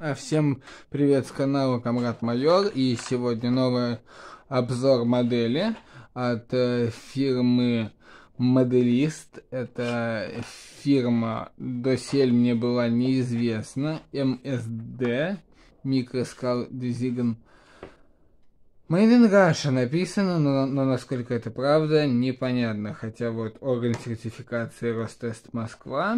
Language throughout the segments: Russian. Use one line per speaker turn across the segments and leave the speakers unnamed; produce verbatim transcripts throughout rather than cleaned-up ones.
Всем привет с канала Камрад Майор, и сегодня новый обзор модели от э, фирмы Моделист. Эта фирма досель мне была неизвестна. эм эс ди, Microscale Design. Made in Russia написано, но, но насколько это правда, непонятно. Хотя вот орган сертификации Ростест Москва.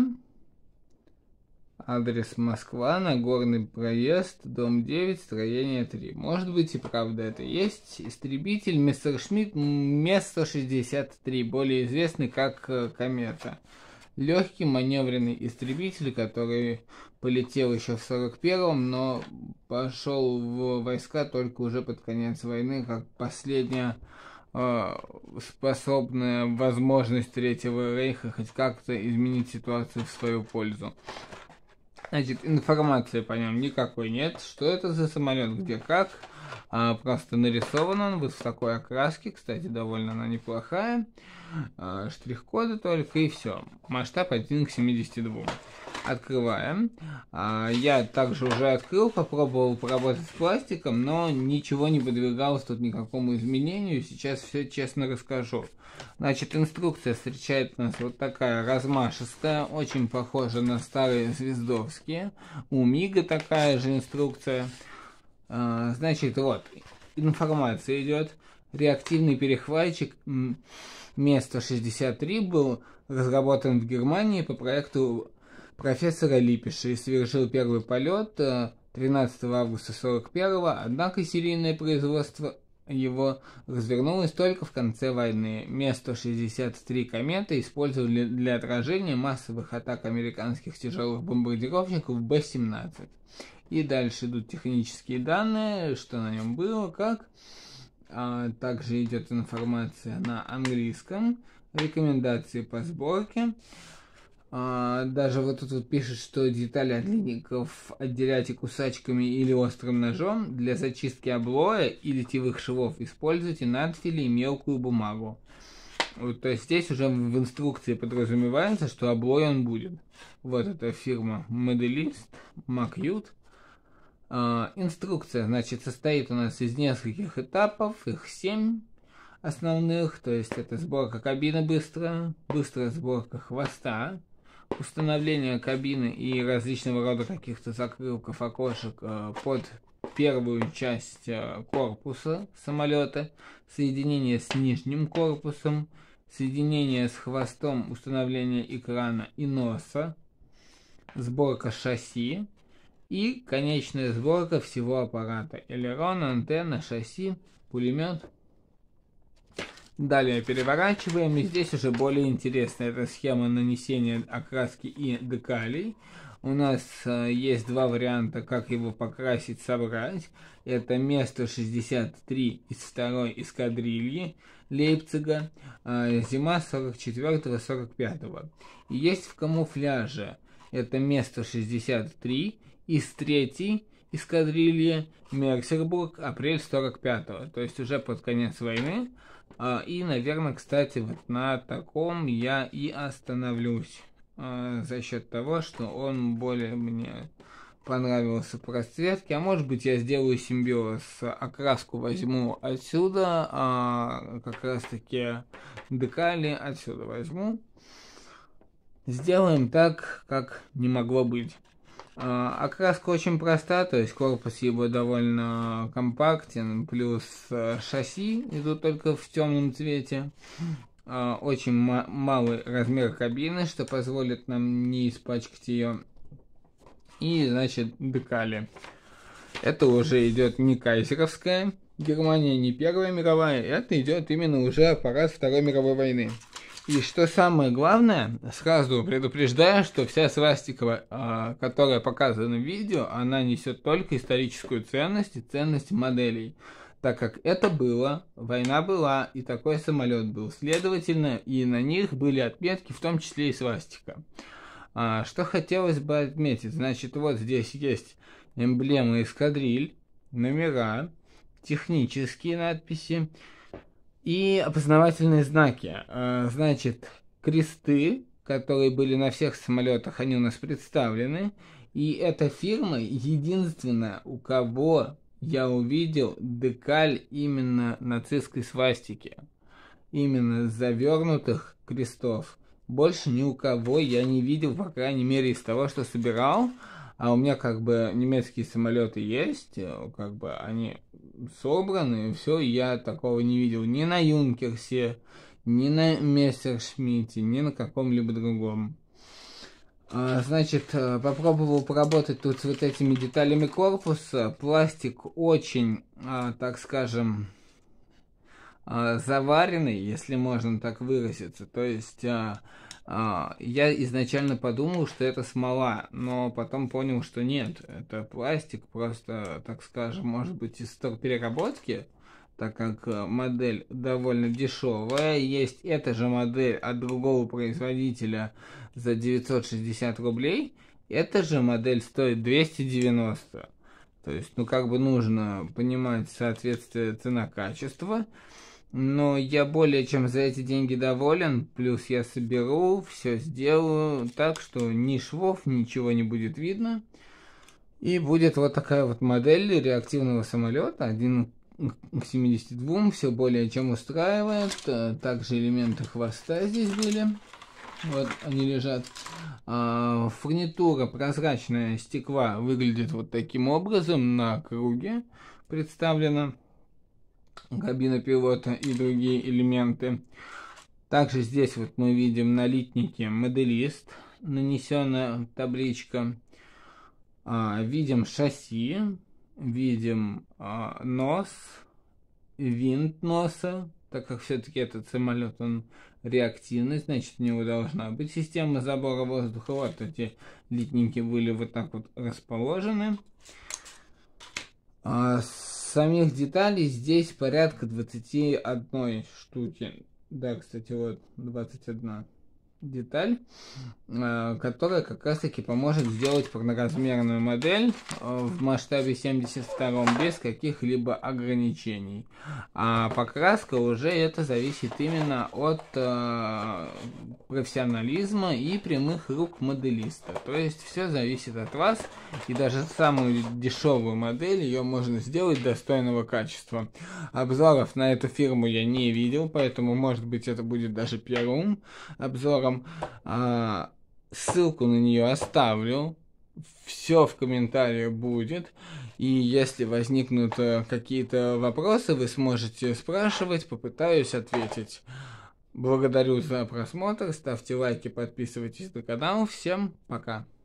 Адрес Москва, Нагорный проезд, дом девять, строение три. Может быть и правда это есть. Истребитель Мессершмитт Ме сто шестьдесят три, более известный как Комета. Легкий маневренный истребитель, который полетел еще в сорок первом, но пошел в войска только уже под конец войны, как последняя э, способная возможность Третьего Рейха хоть как-то изменить ситуацию в свою пользу. Значит, информации по нем никакой нет. Что это за самолет, где как. А, просто нарисован он вот в такой окраске. Кстати, довольно она неплохая. А, штрих-коды только и все. Масштаб один к семидесяти двум. Открываем. А, я также уже открыл, попробовал поработать с пластиком, но ничего не подвергалось тут никакому изменению. Сейчас все честно расскажу. Значит, инструкция встречает нас вот такая размашистая, очень похожа на старые звездовские. У Мига такая же инструкция. А, значит, вот, информация идет. Реактивный перехватчик Ме сто шестьдесят три был разработан в Германии по проекту профессора Липиша и совершил первый полет тринадцатого августа сорок первого, однако серийное производство его развернулось только в конце войны. Ме сто шестьдесят три Комета использовали для отражения массовых атак американских тяжелых бомбардировщиков Бэ семнадцать. И дальше идут технические данные, что на нем было, как. А, также идет информация на английском, рекомендации по сборке. А, даже вот тут вот пишет, что детали от линейков отделяйте кусачками или острым ножом. Для зачистки облоя и литьевых швов используйте надфили и мелкую бумагу. Вот, то есть здесь уже в инструкции подразумевается, что облой он будет. Вот эта фирма Моделист, Макют. А, инструкция, значит, состоит у нас из нескольких этапов, их семь основных. То есть это сборка кабины быстрая, быстрая сборка хвоста, установление кабины и различного рода каких-то закрылков, окошек э, под первую часть э, корпуса самолета, соединение с нижним корпусом, соединение с хвостом, установление экрана и носа, сборка шасси и конечная сборка всего аппарата: элерон, антенна, шасси, пулемет. Далее переворачиваем, и здесь уже более интересная эта схема нанесения окраски и декалей. У нас э, есть два варианта, как его покрасить, собрать. Это Ме сто шестьдесят три из второй эскадрильи Лейпцига, э, зима сорок четвёртого сорок пятого. И есть в камуфляже это Ме сто шестьдесят три из третьей эскадрильи Мерсербург, апрель сорок пятого. То есть уже под конец войны. И, наверное, кстати, вот на таком я и остановлюсь, за счет того, что он более мне понравился по расцветке. А может быть, я сделаю симбиоз, окраску возьму отсюда, а как раз таки декали отсюда возьму. Сделаем так, как не могло быть. Окраска очень проста, то есть корпус его довольно компактен, плюс шасси идут только в темном цвете. Очень малый размер кабины, что позволит нам не испачкать ее. И, значит, декали. Это уже идет не кайзеровская Германия, не Первая мировая, это идет именно уже аппарат Второй мировой войны. И что самое главное, сразу предупреждаю, что вся свастика, которая показана в видео, она несет только историческую ценность и ценность моделей. Так как это было, война была, и такой самолет был. Следовательно, и на них были отметки, в том числе и свастика. Что хотелось бы отметить, значит, вот здесь есть эмблема эскадриль, номера, технические надписи и опознавательные знаки. Значит, кресты, которые были на всех самолетах, они у нас представлены. И эта фирма единственная, у кого я увидел декаль именно нацистской свастики, именно завернутых крестов. Больше ни у кого я не видел, по крайней мере, из того, что собирал. А у меня как бы немецкие самолеты есть, как бы они собраны, и все, я такого не видел ни на Юнкерсе, ни на Мессершмитте, ни на каком-либо другом. А, значит, попробовал поработать тут с вот этими деталями корпуса. Пластик очень, а, так скажем, а, заваренный, если можно так выразиться. То есть а, а, я изначально подумал, что это смола, но потом понял, что нет, это пластик, просто, так скажем, может быть из торпереработки, так как модель довольно дешевая. Есть эта же модель от другого производителя за девятьсот шестьдесят рублей. Эта же модель стоит двести девяносто. То есть, ну, как бы нужно понимать соответствие цена-качество. Но я более чем за эти деньги доволен. Плюс я соберу, все сделаю так, что ни швов, ничего не будет видно. И будет вот такая вот модель реактивного самолета. Один к семидесяти двум, все более чем устраивает. Также элементы хвоста здесь были. Вот они лежат. А, фурнитура прозрачная стекла выглядит вот таким образом на круге представлена. Кабина пилота и другие элементы. Также здесь вот мы видим на литнике моделист, нанесенная табличка. А, видим шасси, видим а, нос, винт носа, так как все-таки этот самолет, он реактивный, значит, у него должна быть система забора воздуха. Вот эти литники были вот так вот расположены. А, самих деталей здесь порядка двадцати одной штуки. Да, кстати, вот двадцать одна деталь, которая как раз таки поможет сделать полноразмерную модель в масштабе семьдесят два без каких-либо ограничений. А покраска уже это зависит именно от э, профессионализма и прямых рук моделиста. То есть все зависит от вас, и даже самую дешевую модель ее можно сделать достойного качества. Обзоров на эту фирму я не видел, поэтому может быть это будет даже первым обзором. А, ссылку на нее оставлю, все в комментариях будет, и если возникнут какие-то вопросы, вы сможете спрашивать, попытаюсь ответить. Благодарю за просмотр, ставьте лайки, подписывайтесь на канал, всем пока!